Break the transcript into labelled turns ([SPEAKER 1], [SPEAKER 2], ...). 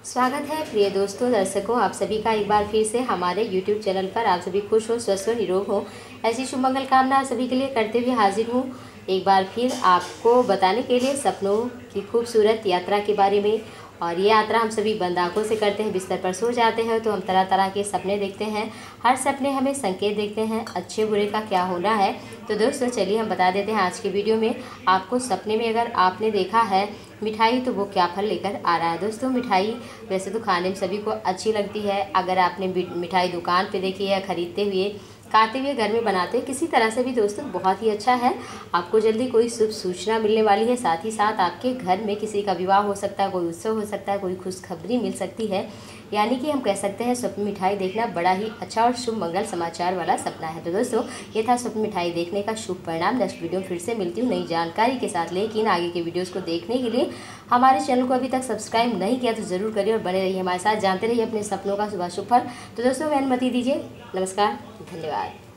[SPEAKER 1] स्वागत है प्रिय दोस्तों, दर्शकों, आप सभी का एक बार फिर से हमारे YouTube चैनल पर। आप सभी खुश हो, स्वस्थ हो, निरोग हो, ऐसी शुभ मंगल कामना सभी के लिए करते हुए हाजिर हूँ एक बार फिर आपको बताने के लिए सपनों की खूबसूरत यात्रा के बारे में। और ये यात्रा हम सभी बंद आँखों से करते हैं, बिस्तर पर सो जाते हैं तो हम तरह तरह के सपने देखते हैं। हर सपने हमें संकेत देखते हैं अच्छे बुरे का क्या होना है। तो दोस्तों चलिए हम बता देते हैं आज की वीडियो में आपको सपने में अगर आपने देखा है मिठाई तो वो क्या फल लेकर आ रहा है। दोस्तों मिठाई वैसे तो खाने में सभी को अच्छी लगती है। अगर आपने मिठाई दुकान पे देखी है खरीदते हुए, खाते हुए, घर में बनाते हुए, किसी तरह से भी दोस्तों बहुत ही अच्छा है। आपको जल्दी कोई शुभ सूचना मिलने वाली है। साथ ही साथ आपके घर में किसी का विवाह हो सकता है, कोई उत्सव हो सकता है, कोई खुशखबरी मिल सकती है। यानी कि हम कह सकते हैं स्वप्न मिठाई देखना बड़ा ही अच्छा और शुभ मंगल समाचार वाला सपना है। तो दोस्तों ये था स्वप्न मिठाई देखने का शुभ परिणाम। नेक्स्ट वीडियो फिर से मिलती हूँ नई जानकारी के साथ। लेकिन आगे के वीडियोस को देखने के लिए हमारे चैनल को अभी तक सब्सक्राइब नहीं किया तो ज़रूर करिए और बने रहिए हमारे साथ, जानते रहिए अपने सपनों का शुभ फल। तो दोस्तों मैं अनुमति दीजिए, नमस्कार, धन्यवाद।